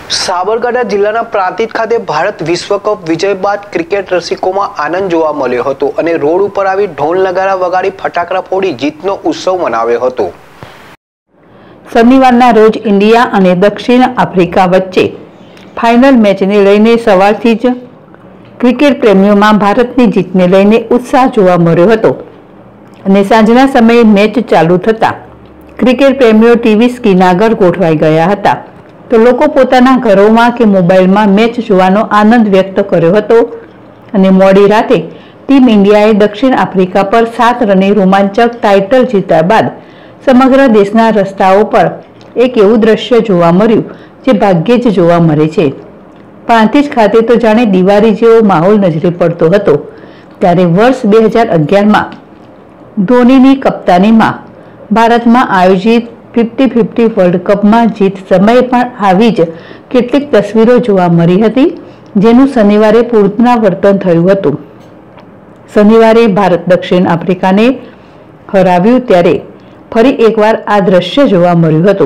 સાબરકાંઠા જિલ્લાના પ્રાંતિજ ખાતે ભારત વિશ્વકપ વિજય બાદ ક્રિકેટ રસિકોમાં આનંદ જોવા મળ્યો હતો અને રોડ ઉપર આવી ઢોલ નગારા વગાડી ફટાકડા ફોડી જીતનો ઉત્સવ મનાવ્યો હતો। શનિવારના રોજ ઇન્ડિયા અને દક્ષિણ આફ્રિકા વચ્ચે ફાઇનલ મેચને લઈને સવારથી જ ક્રિકેટ પ્રેમીઓમાં ભારતની જીતને લઈને ઉત્સાહ જોવા મળ્યો હતો અને સાંજના સમયે મેચ ચાલુ થતાં ક્રિકેટ પ્રેમીઓ ટીવી સ્ક્રીન આગળ ગોઠવાઈ ગયા હતા તો લોકો પોતાના ઘરોમાં કે મોબાઈલમાં મેચ જોવાનો આનંદ વ્યક્ત કર્યો હતો અને મોડી રાતે ટીમ ઇન્ડિયાએ દક્ષિણ આફ્રિકા પર 7 રને રોમાંચક ટાઇટલ જીત્યા બાદ સમગ્ર દેશના રસ્તાઓ પર એક એવું દ્રશ્ય જોવા મળ્યું જે ભાગ્યે જ જોવા મળે છે। પ્રાંતિજ ખાતે તો જાણે દિવાળી જેવો માહોલ નજરે પડતો હતો ત્યારે વર્ષ 2011માં ધોનીની કપ્તાનીમાં ભારતમાં આયોજિત 50-50 વર્લ્ડ કપમાં જીત સમયે પણ આવી જ કેટલીક તસવીરો જોવા મળી હતી જેનું શનિવારે પુનરાવર્તન થયું હતું। શનિવારે ભારત દક્ષિણ આફ્રિકાને હરાવ્યું ત્યારે ફરી એકવાર આ દ્રશ્ય જોવા મળ્યું હતું।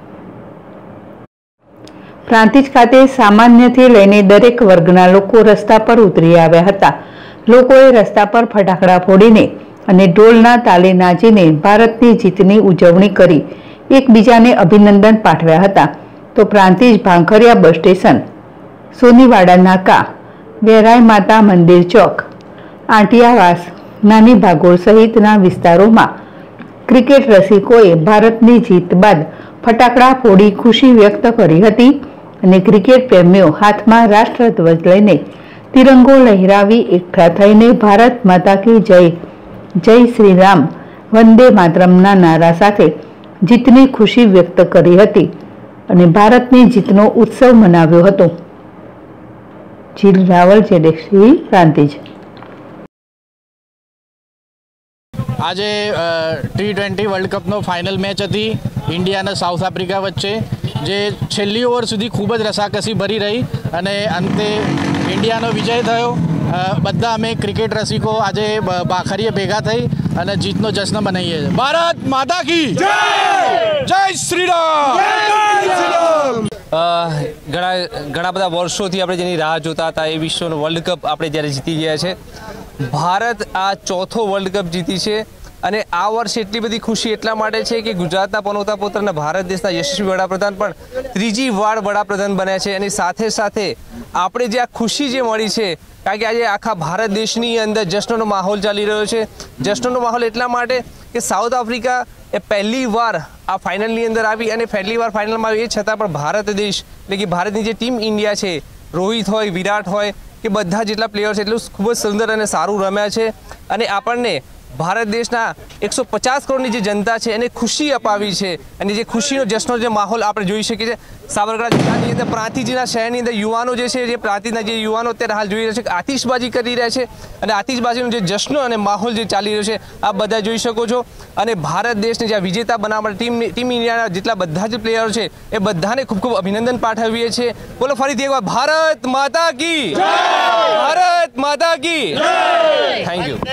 પ્રાંતિજ ખાતે સામાન્યથી લઈને દરેક વર્ગના લોકો રસ્તા પર ઉતરી આવ્યા હતા। લોકોએ રસ્તા પર ફટાકડા ફોડીને અને ઢોલના તાલે નાચીને ભારતની જીતની ઉજવણી કરી એકબીજાને અભિનંદન પાઠવ્યા હતા તો પ્રાંતિજ ભાંખરિયા બસ સ્ટેશન, સોનીવાડા નાકા, વેરાય માતા મંદિર ચોક, આંટિયાવાસ, નાની ભાગોળ સહિતના વિસ્તારોમાં ક્રિકેટ રસિકોએ ભારતની જીત બાદ ફટાકડા ફોડી ખુશી વ્યક્ત કરી હતી અને ક્રિકેટ પ્રેમીઓ હાથમાં રાષ્ટ્રધ્વજ લઈને તિરંગો લહેરાવી એકઠા થઈને ભારત માતા કી જય, જય શ્રી રામ, વંદે માતરમના નારા સાથે જીતની ખુશી વ્યક્ત કરી હતી અને ભારતની જીતનો ઉત્સવ મનાવ્યો હતો। જીલ રાવલ, જેડેક્સી, પ્રાંતિજ। આજે T20 વર્લ્ડ કપનો ફાઇનલ મેચ હતી ઇન્ડિયા અને સાઉથ આફ્રિકા વચ્ચે જે છેલ્લી ઓવર સુધી ખૂબ જ રસાકસી ભરી રહી અને અંતે ઇન્ડિયાનો વિજય થયો। બધા અમે ક્રિકેટ રસિકો આજે બાખરીએ ભેગા થઈ અને જીતનો જશ્ન મનાવીએ છીએ। ભારત માતા કી જય, જય શ્રી રામ, જય શ્રી રામ। ઘણા બધા વર્ષોથી આપણે જેની રાહ જોતા હતા એ વિશ્વનો વર્લ્ડ કપ આપણે જ્યારે જીતી ગયા છે। ભારત આ ચોથો વર્લ્ડ કપ જીતી છે અને આ વર્ષે એટલી બધી ખુશી એટલા માટે છે કે ગુજરાતના પનોતા પુત્ર અને ભારત દેશના યશસ્વી વડાપ્રધાન પણ ત્રીજી વાર વડાપ્રધાન બન્યા છે અને સાથે સાથે આપણે જે આ ખુશી જે મળી છે કારણ કે આજે આખા ભારત દેશની અંદર જશ્નનો માહોલ ચાલી રહ્યો છે। જશ્નનો માહોલ એટલા માટે કે સાઉથ આફ્રિકા એ પહેલી વાર આ ફાઇનલની અંદર આવી અને પહેલી વાર ફાઇનલમાં આવી એ છતાં પણ ભારત દેશ એટલે કે ભારતની જે ટીમ ઇન્ડિયા છે, રોહિત હોય, વિરાટ હોય કે બધા જેટલા પ્લેયર્સ એટલું ખૂબ જ સુંદર અને સારું રમ્યા છે અને આપણને ભારત દેશના 150 કરોડની જે જનતા છે એને ખુશી અપાવી છે અને જે ખુશીનો જશ્નનો જે માહોલ આપણે જોઈ શકીએ છીએ। સાબરકાંઠા જિલ્લાની અંદર પ્રાંતિજના શહેરની અંદર યુવાનો જે છે જે પ્રાંતિજના જે યુવાનો અત્યારે હાલ જોઈ રહ્યા છે કે આતિશબાજી કરી રહ્યા છે અને આતિશબાજીનો જે જશ્ન અને માહોલ જે ચાલી રહ્યો છે આ બધા જોઈ શકો છો અને ભારત દેશને જ્યાં વિજેતા બનાવવા માટે ટીમ ઇન્ડિયાના જેટલા બધા જ પ્લેયરો છે એ બધાને ખૂબ ખૂબ અભિનંદન પાઠવીએ છીએ। બોલો ફરીથી એકવાર ભારત માતા કી જય, ભારત માતા કી જય। Thank you.